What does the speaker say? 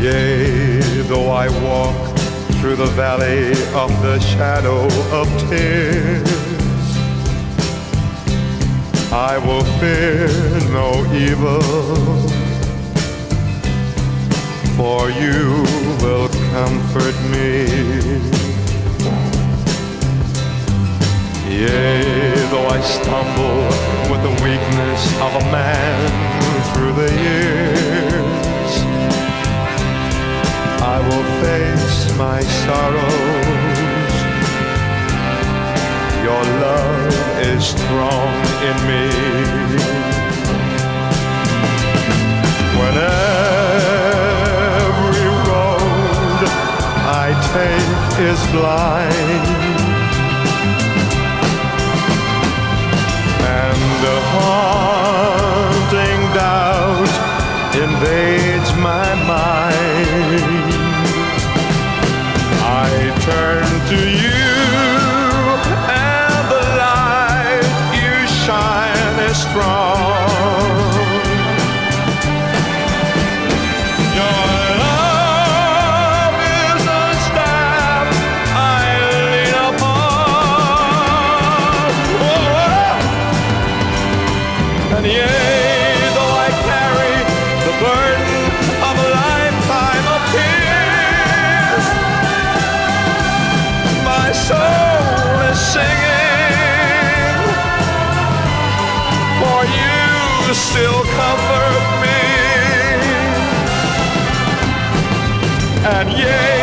Yea, though I walk through the valley of the shadow of tears, I will fear no evil, for you will comfort me. Yea, though I stumble with the weakness of a man through the years, I will face my sorrows. Your love is strong in me. When every road I take is blind, and a haunting doubt invades my mind, I turn to you, and the light you shine is strong. Your love is a staff I lean upon. Oh, and yea, though I carry the burden of a lifetime of tears, my soul is singing, for you still comfort me. And yea,